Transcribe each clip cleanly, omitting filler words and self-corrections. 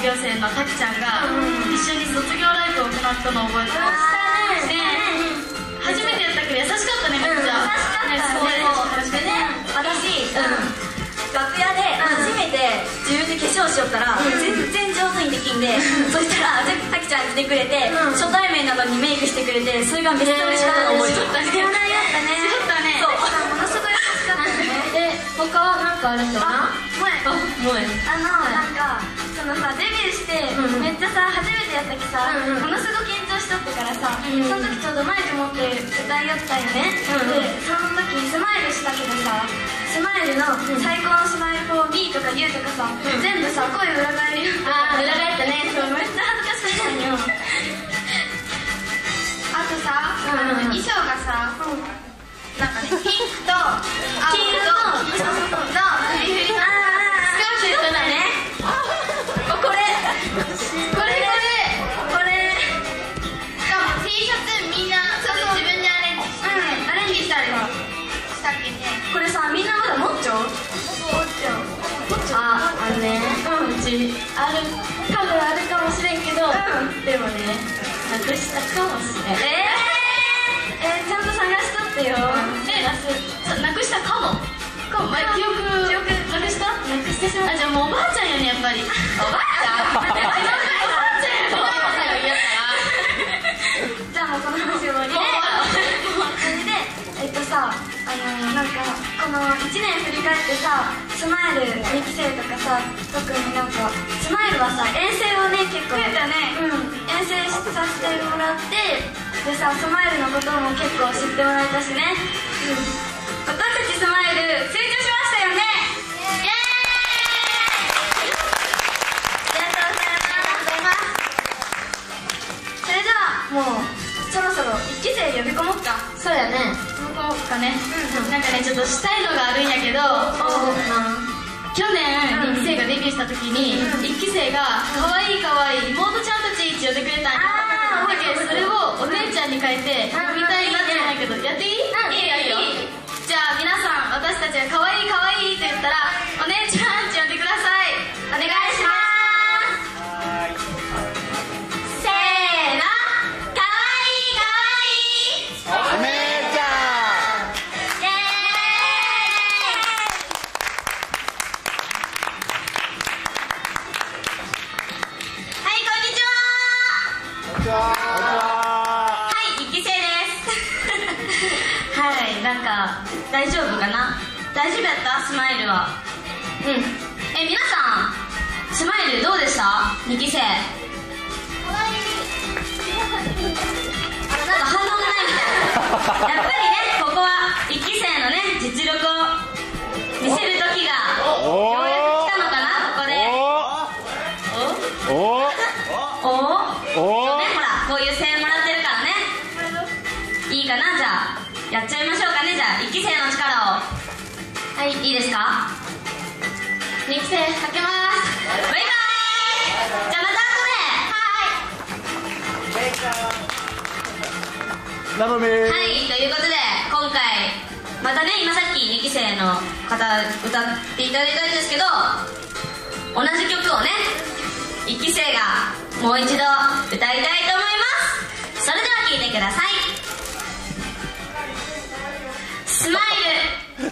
業生のたきちゃんが一緒に卒業ライブを行ったのを覚えてます。初めてやったけど優しかったね、めっちゃ。 優しかったね。でね、私楽屋で初めて自分で化粧しよったら全然上手にできんで、そしたらたきちゃん来てくれて初対面なのにメイクしてくれて、それがめっちゃ嬉しかったの覚えてる。 知らないやったね。 そう、ものすごい優しかったね。 他は何かあるかな？ なんかそのさ、デビューしてめっちゃさ、初めてやったきさ、ものすごく緊張しとったからさ、その時ちょうどマイク持って歌いよったよね。でその時スマイルしたけどさ、スマイルの最高のスマイル for me とか you とかさ、全部さ、声裏返るよ。 裏返ったね。 そう、めっちゃ恥ずかしかったんよ。 あとさ、衣装がさ、なんかね、ピンクと青とフリフリのスカートだね。 これしかも T シャツみんな自分でアレンジしたりしたっけね。 これさ、みんなまだ持っちゃう？ あのね、うちある、多分あるかもしれんけど、でもね、なくしたかもしれん。 ちゃんと探しとってよ。 なくしたかも。記憶なくした？なくしてしまった。じゃあもうおばあちゃんよね、やっぱり。おばあちゃん？おばあちゃんやったら。 じゃあもうこの話終わりで、それでさ、なんかこの1年振り返ってさ、スマイル2期生とかさ、特になんかスマイルはさ、遠征をね、結構遠征させてもらって、でさ、スマイルのことも結構知ってもらえたしね。私たちスマイル成長しましたよね。イエーイ。ありがとうございます。それではもうそろそろ1期生呼び込もうか。 そうやね。 こうかね。なんかね、ちょっとしたいのがあるんやけど、去年2期生がデビューした時に1期生が可愛い可愛い妹ちゃんたちって呼んでくれたんや。だけどそれをお姉ちゃんに変えてみたいなってないけど、やっていい？いいよ。じゃあ皆さん、私たちが可愛い可愛いって言ったらお姉ちゃんって呼んでください。お願いします。せーの、可愛い可愛いお姉ちゃん。イエーイ。はい、こんにちは。はい、1期生です。はい、なんか大丈夫かな？大丈夫やった？スマイルは。皆さん、スマイルどうでした？ 2 期生。なんか反応がないみたいな。やっぱりね、ここは1期生のね、実力を見せる時がようやく来たのかな、ここで。ね、ほら、こういう声援もらってるからね。いいかな、じゃあやっちゃいましょうかね。じゃあ1期生の力を。はい、いいですか？2期生かけます。バイバイ。じゃあまた後で。はい、ということで今回またね、今さっき2期生の方歌っていただいたんですけど、同じ曲をね、1期生がもう一度歌いたいと思います。それでは聴いてください。スマイル。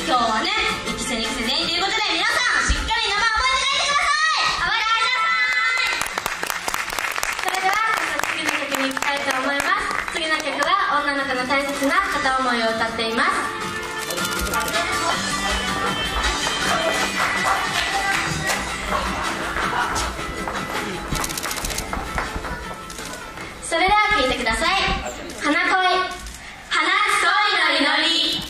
今日はね1期生2期生全員ということで、皆さんしっかり名前覚えて帰ってください。覚えてください。 それでは次の曲に行きたいと思います。次の曲は女の子の大切な片思いを歌っています。それでは聴いてください。花恋、花恋の祈り。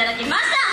ただきました。